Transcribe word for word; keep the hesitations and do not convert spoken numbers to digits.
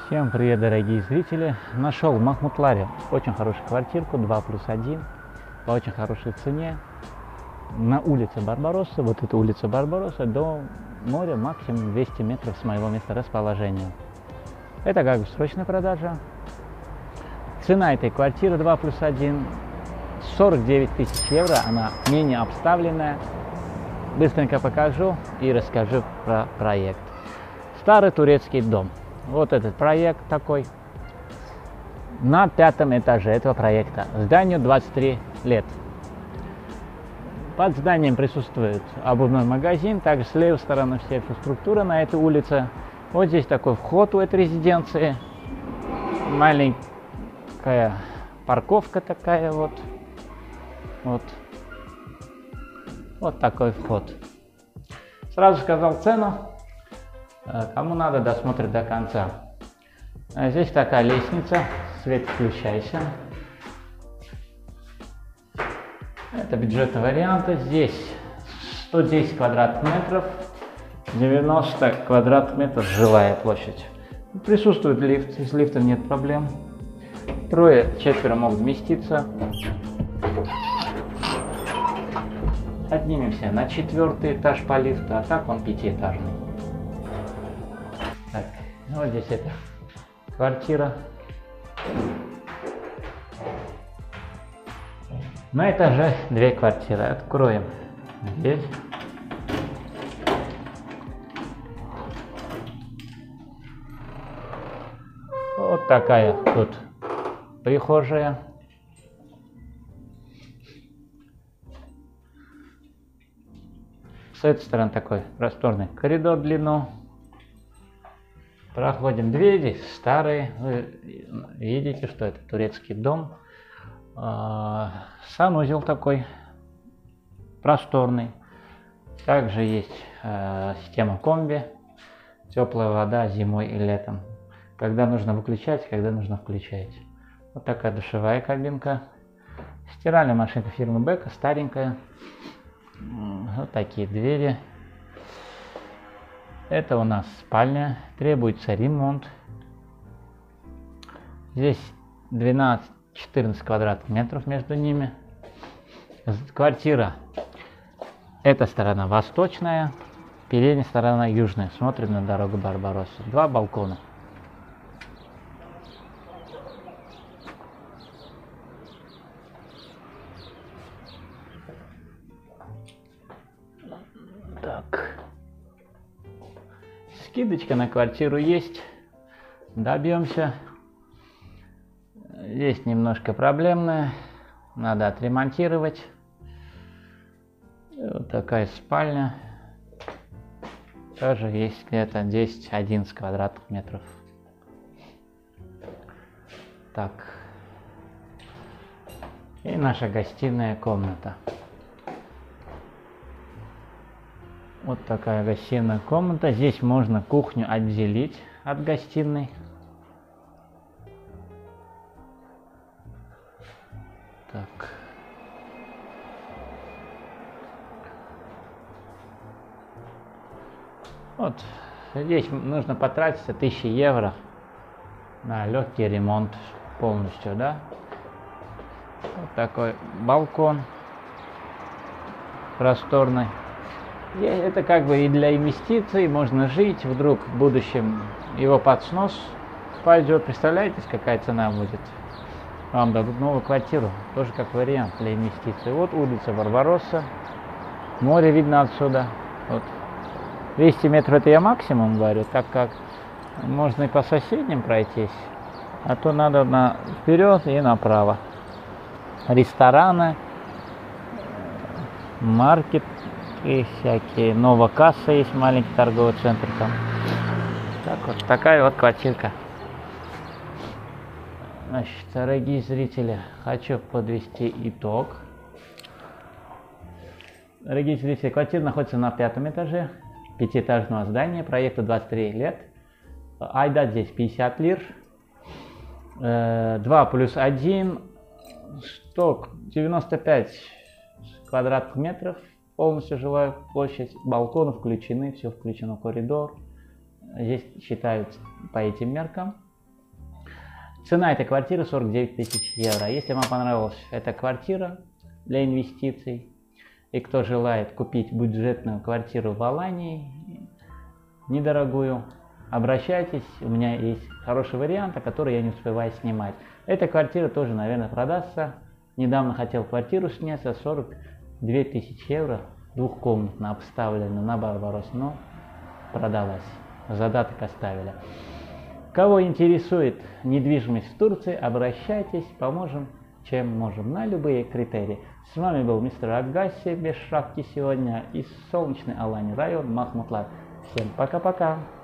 Всем привет, дорогие зрители! Нашел в Махмутларе очень хорошую квартирку, два плюс один, по очень хорошей цене. На улице Барбаросса, вот эта улица Барбаросса, до моря максимум двести метров с моего места расположения. Это как бы срочная продажа. Цена этой квартиры два плюс один сорок девять тысяч евро, она менее обставленная. Быстренько покажу и расскажу про проект. Старый турецкий дом. Вот этот проект такой. На пятом этаже этого проекта. Зданию двадцать три лет. Под зданием присутствует обувной магазин. Также с левой стороны вся инфраструктура на этой улице. Вот здесь такой вход у этой резиденции. Маленькая парковка такая вот. Вот. Вот такой вход. Сразу сказал цену. Кому надо, досмотрит до конца. Здесь такая лестница. Свет включайся. Это бюджетный вариант. Здесь сто десять квадратных метров. девяносто квадратных метров жилая площадь. Присутствует лифт. С лифтом нет проблем. Трое, четверо могут вместиться. Поднимемся на четвертый этаж по лифту, а так он пятиэтажный. Так, вот здесь это квартира. На этаже две квартиры. Откроем дверь. Вот такая тут прихожая. С этой стороны такой просторный коридор в длину. Проходим двери старые. Вы видите, что это турецкий дом. Санузел такой просторный. Также есть система комби. Теплая вода зимой и летом. Когда нужно выключать, когда нужно включать. Вот такая душевая кабинка. Стиральная машинка фирмы Бека, старенькая. Вот такие двери. Это у нас спальня. Требуется ремонт. Здесь двенадцать-четырнадцать квадратных метров между ними. Квартира. Эта сторона восточная, передняя сторона южная. Смотрим на дорогу Барбаросса. Два балкона. Так. Скидочка на квартиру есть. Добьемся. Здесь немножко проблемная. Надо отремонтировать. Вот такая спальня. Тоже есть где-то десять-одиннадцать квадратных метров. Так. И наша гостиная комната. Вот такая гостиная комната. Здесь можно кухню отделить от гостиной. Так. Вот. Здесь нужно потратиться тысячу евро на легкий ремонт полностью, да? Вот такой балкон просторный. Это как бы и для инвестиций, можно жить, вдруг в будущем его под снос пойдет. Представляете, какая цена будет? Вам дадут новую квартиру, тоже как вариант для инвестиций. Вот улица Барбаросса, море видно отсюда. Вот. двести метров это я максимум говорю, так как можно и по соседним пройтись, а то надо на вперед и направо. Рестораны, маркет. И всякие. Новая касса есть, маленький торговый центр там. Так вот, такая вот квартирка. Значит, дорогие зрители, хочу подвести итог. Дорогие зрители, квартира находится на пятом этаже пятиэтажного здания, проекту двадцать три лет. Айда здесь пятьдесят лир. два плюс один, сто девяносто пять квадратных метров. Полностью жилая площадь, балконы включены, все включено в коридор. Здесь считают по этим меркам. Цена этой квартиры сорок девять тысяч евро. Если вам понравилась эта квартира для инвестиций, и кто желает купить бюджетную квартиру в Алании, недорогую, обращайтесь, у меня есть хороший вариант, который я не успеваю снимать. Эта квартира тоже, наверное, продастся. Недавно хотел квартиру снять за сорок две тысячи евро, двухкомнатно обставлена на Барбарос, но продалась, задаток оставили. Кого интересует недвижимость в Турции, обращайтесь, поможем, чем можем, на любые критерии. С вами был мистер Агаси без шапки сегодня из солнечной Алании, район Махмутлар. Всем пока-пока!